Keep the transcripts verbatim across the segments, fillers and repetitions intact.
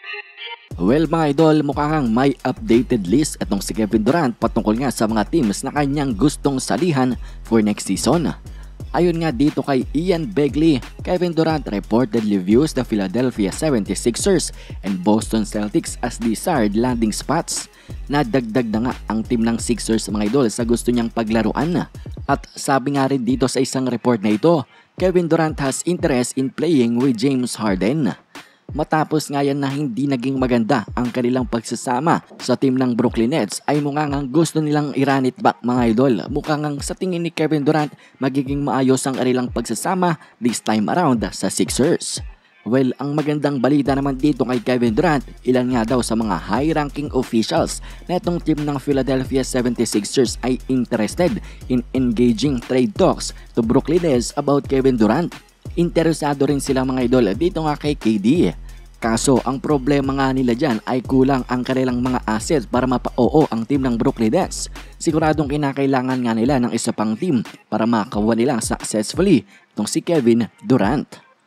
Well mga idol, mukha kang may updated list itong si Kevin Durant patungkol nga sa mga teams na kanyang gustong salihan for next season. Ayon nga dito kay Ian Begley, Kevin Durant reportedly views the Philadelphia seventy-sixers and Boston Celtics as desired landing spots. Nadagdag na nga ang team ng Sixers mga idol sa gusto niyang paglaruan. At sabi nga rin dito sa isang report na ito, Kevin Durant has interest in playing with James Harden. Matapos nga yan na hindi naging maganda ang kanilang pagsasama sa team ng Brooklyn Nets ay mukhang ang gusto nilang i-run it back mga idol. Mukhang ang sa tingin ni Kevin Durant magiging maayos ang kanilang pagsasama this time around sa Sixers. Well, ang magandang balita naman dito kay Kevin Durant, ilan nga daw sa mga high-ranking officials na itong team ng Philadelphia seventy-sixers ay interested in engaging trade talks to Brooklyn Nets about Kevin Durant. Interesado rin sila mga idol dito nga kay K D. Kaso ang problema nga nila dyan ay kulang ang kanilang mga assets para mapa-oo ang team ng Brooklyn Nets. Siguradong kinakailangan nga nila ng isa pang team para makakuha nila successfully itong si Kevin Durant.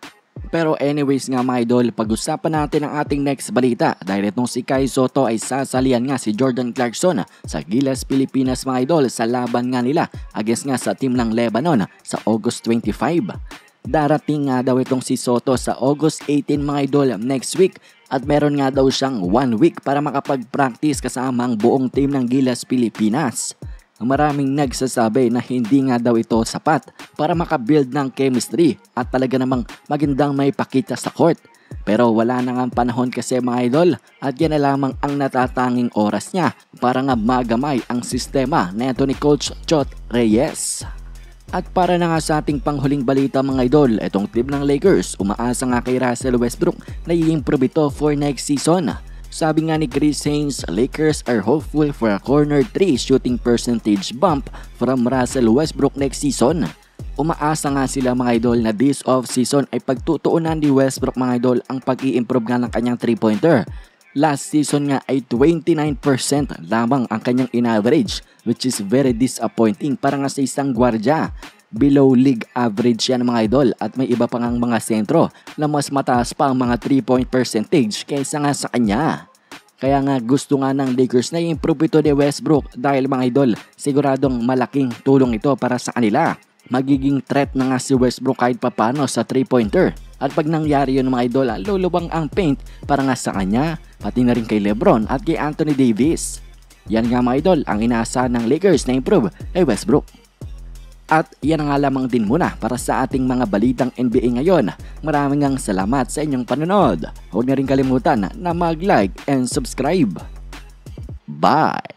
Pero anyways nga mga idol, pag-usapan natin ang ating next balita dahil itong si Kai Sotto ay sasalian nga si Jordan Clarkson sa Gilas Pilipinas mga idol sa laban nga nila against nga sa team ng Lebanon sa August twenty-five. Darating nga daw itong si Sotto sa August eighteen mga idol next week at meron nga daw siyang one week para makapag-practice kasama ang buong team ng Gilas Pilipinas. Maraming nagsasabi na hindi nga daw ito sapat para makabuild ng chemistry at talaga namang magandang may pakita sa court. Pero wala na nga panahon kasi mga idol at yan na lamang ang natatanging oras niya para nga magamay ang sistema na ito ni Coach Chot Reyes. At para na nga sa ating panghuling balita mga idol, itong team ng Lakers umaasa nga kay Russell Westbrook na i-improve ito for next season. Sabi nga ni Chris Haynes, Lakers are hopeful for a corner three shooting percentage bump from Russell Westbrook next season. Umaasa nga sila mga idol na this off-season ay pagtutuunan ni Westbrook mga idol ang pag-i-improve nga ng kanyang three-pointer. Last season nga ay twenty-nine percent lamang ang kanyang in-average, which is very disappointing para nga sa isang gwardya. Below league average yan mga idol at may iba pang mga sentro na mas mataas pa ang mga three-point percentage kaysa nga sa kanya. Kaya nga gusto nga ng Lakers na i-improve ito ni Westbrook dahil mga idol siguradong malaking tulong ito para sa kanila. Magiging threat na nga si Westbrook kahit papano sa three-pointer. At pag nangyari yun mga idol, lulubang ang paint para nga sa kanya, pati na rin kay Lebron at kay Anthony Davis. Yan nga mga idol ang inaasahan ng Lakers na improve kay Westbrook. At yan nga lamang din muna para sa ating mga balitang N B A ngayon. Maraming ang salamat sa inyong panonood. Huwag na rin kalimutan na mag-like and subscribe. Bye!